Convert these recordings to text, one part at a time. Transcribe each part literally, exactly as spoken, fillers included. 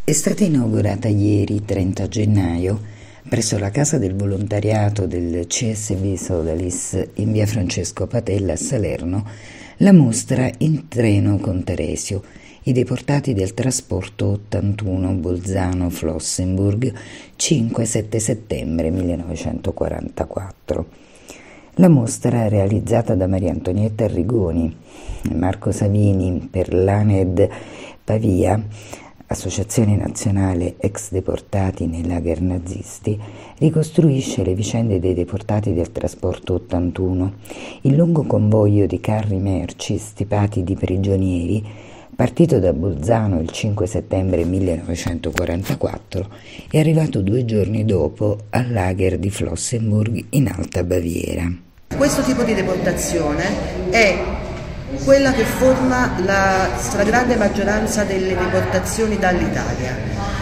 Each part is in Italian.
È stata inaugurata ieri, trenta gennaio, presso la Casa del Volontariato del C S V Sodalis in via Francesco Patella a Salerno, la mostra In treno con Teresio, i deportati del trasporto ottantuno Bolzano-Flossenbürg, cinque sette settembre millenovecentoquarantaquattro. La mostra, realizzata da Maria Antonietta Arrigoni e Marco Savini per l'A N E D Pavia, Associazione Nazionale Ex Deportati nei Lager Nazisti, ricostruisce le vicende dei deportati del trasporto ottantuno, il lungo convoglio di carri merci stipati di prigionieri, partito da Bolzano il cinque settembre millenovecentoquarantaquattro e arrivato due giorni dopo al lager di Flossenbürg in Alta Baviera. Questo tipo di deportazione è quella che forma la stragrande maggioranza delle deportazioni dall'Italia.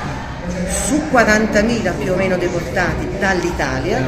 Su quarantamila più o meno deportati dall'Italia,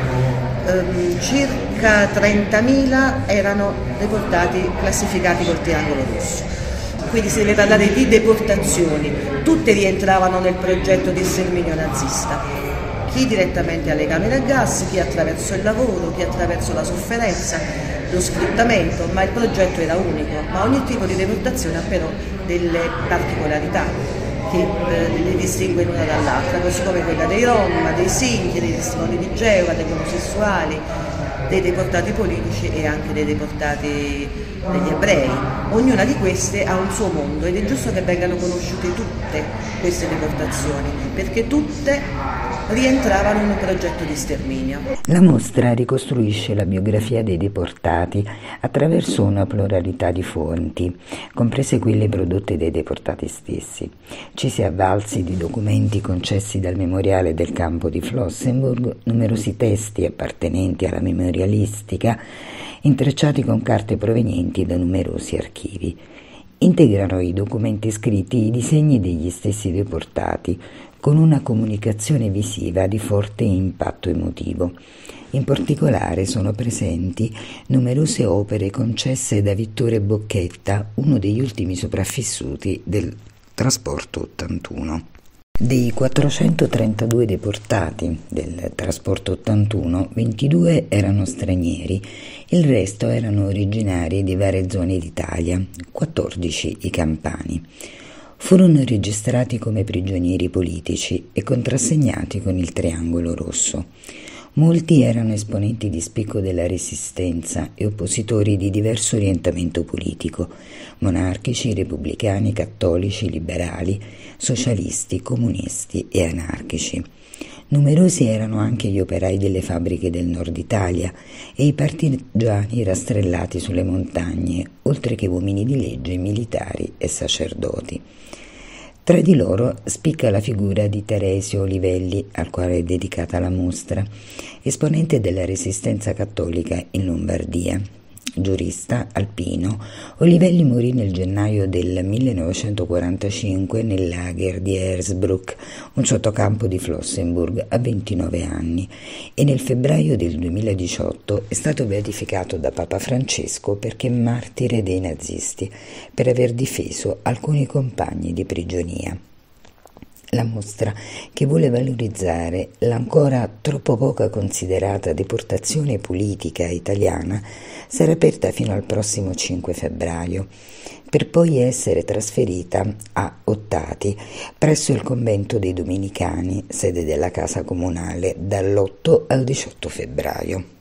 ehm, circa trentamila erano deportati classificati col triangolo rosso. Quindi si deve parlare di deportazioni, tutte rientravano nel progetto di sterminio nazista. Chi direttamente alle camere a gas, chi attraverso il lavoro, chi attraverso la sofferenza, lo sfruttamento, ma il progetto era unico. Ma ogni tipo di deportazione ha però delle particolarità che eh, le distingue l'una dall'altra, così come quella dei Rom, dei Sinti, dei testimoni di Geova, degli omosessuali, dei deportati politici e anche dei deportati degli ebrei. Ognuna di queste ha un suo mondo ed è giusto che vengano conosciute tutte queste deportazioni, perché tutte rientravano in un progetto di sterminio. La mostra ricostruisce la biografia dei deportati attraverso una pluralità di fonti, comprese quelle prodotte dai deportati stessi. Ci si è avvalsi di documenti concessi dal memoriale del campo di Flossenbürg, numerosi testi appartenenti alla memorialistica, intrecciati con carte provenienti da numerosi archivi. Integrano i documenti scritti i disegni degli stessi deportati, con una comunicazione visiva di forte impatto emotivo. In particolare sono presenti numerose opere concesse da Vittore Bocchetta, uno degli ultimi sopravvissuti del trasporto ottantuno. Dei quattrocentotrentadue deportati del trasporto ottantuno, ventidue erano stranieri, il resto erano originari di varie zone d'Italia, quattordici i campani. Furono registrati come prigionieri politici e contrassegnati con il triangolo rosso. Molti erano esponenti di spicco della Resistenza e oppositori di diverso orientamento politico, monarchici, repubblicani, cattolici, liberali, socialisti, comunisti e anarchici. Numerosi erano anche gli operai delle fabbriche del nord Italia e i partigiani rastrellati sulle montagne, oltre che uomini di legge, militari e sacerdoti. Tra di loro spicca la figura di Teresio Olivelli, al quale è dedicata la mostra, esponente della Resistenza cattolica in Lombardia. Giurista alpino, Olivelli morì nel gennaio del millenovecentoquarantacinque nel lager di Hersbruck, un sottocampo di Flossenbürg, a ventinove anni, e nel febbraio del duemiladiciotto è stato beatificato da Papa Francesco perché martire dei nazisti, per aver difeso alcuni compagni di prigionia. La mostra, che vuole valorizzare l'ancora troppo poca considerata deportazione politica italiana, sarà aperta fino al prossimo cinque febbraio, per poi essere trasferita a Ottati, presso il convento dei Domenicani, sede della Casa Comunale, dall'otto al diciotto febbraio.